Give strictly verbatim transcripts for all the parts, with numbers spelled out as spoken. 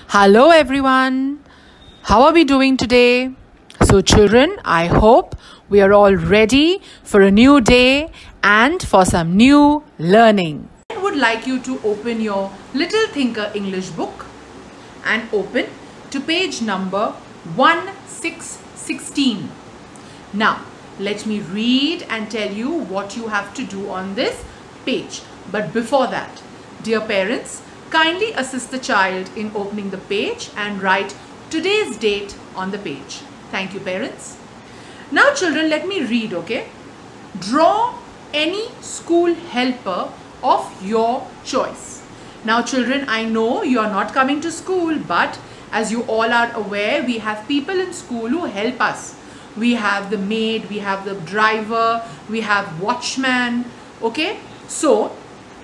Hello everyone. How are we doing today? So children, I hope we are all ready for a new day and for some new learning. I would like you to open your Little Thinker English book and open to page number one six one six. Now, let me read and tell you what you have to do on this page. But before that, dear parents, kindly assist the child in opening the page and write today's date on the page. Thank you, parents. Now, children, let me read, okay? Draw any school helper of your choice. Now, children, I know you are not coming to school, but as you all are aware, we have people in school who help us. We have the maid, we have the driver, we have watchman, okay? So,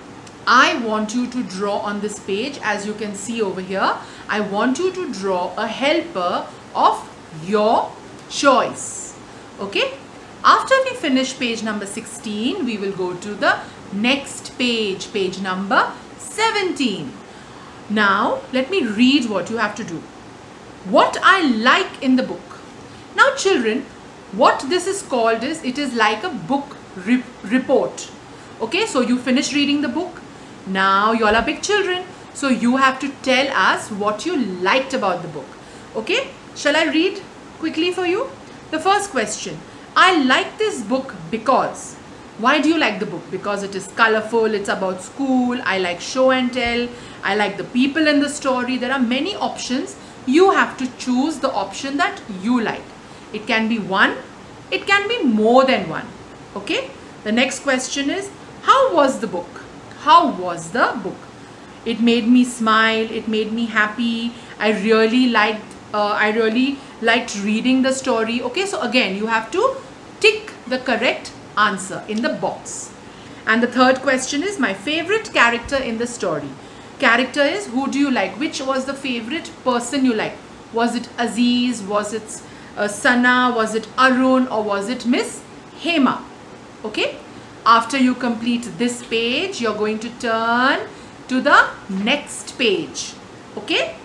I want you to draw on this page, as you can see over here. I want you to draw a helper of your choice, okay? After we finish page number sixteen, we will go to the next page, page number seventeen. Now, let me read what you have to do. What I like in the book. Now, children, what this is called is, it is like a book re report. Okay, so you finish reading the book. Now, you all are big children. So, you have to tell us what you liked about the book. Okay, shall I read quickly for you? The first question. I like this book because. Why do you like the book? Because it is colorful, it's about school, I like show and tell, I like the people in the story. There are many options. You have to choose the option that you like. It can be one, it can be more than one. Okay? The next question is, how was the book? How was the book? It made me smile, it made me happy. I really liked, uh, I really liked reading the story. Okay, so again, you have to tick the correct answer in the box. And the third question is, my favorite character in the story. Character is, who do you like? Which was the favorite person you like? Was it Aziz? Was it uh, Sana? Was it Arun? Or was it Miss Hema? Okay. After you complete this page, you're going to turn to the next page. Okay.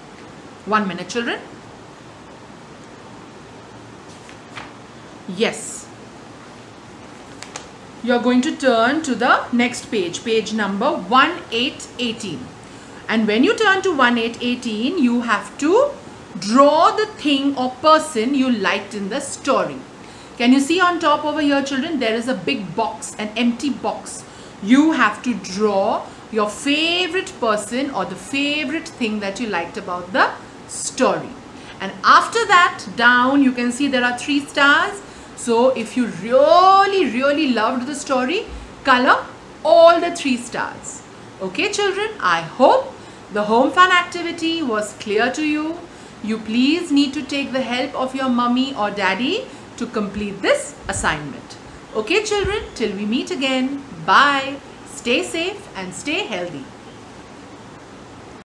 One minute, children. Yes. You're going to turn to the next page, page number one eight one eight. And when you turn to one eight one eight, you have to draw the thing or person you liked in the story. Can you see on top over here, children? There is a big box, an empty box. You have to draw your favorite person or the favorite thing that you liked about the story. And after that, down you can see there are three stars. So if you really, really loved the story, color all the three stars. Okay, children, I hope the home fun activity was clear to you. You please need to take the help of your mummy or daddy to complete this assignment. Okay, children, till we meet again. Bye. Stay safe and stay healthy.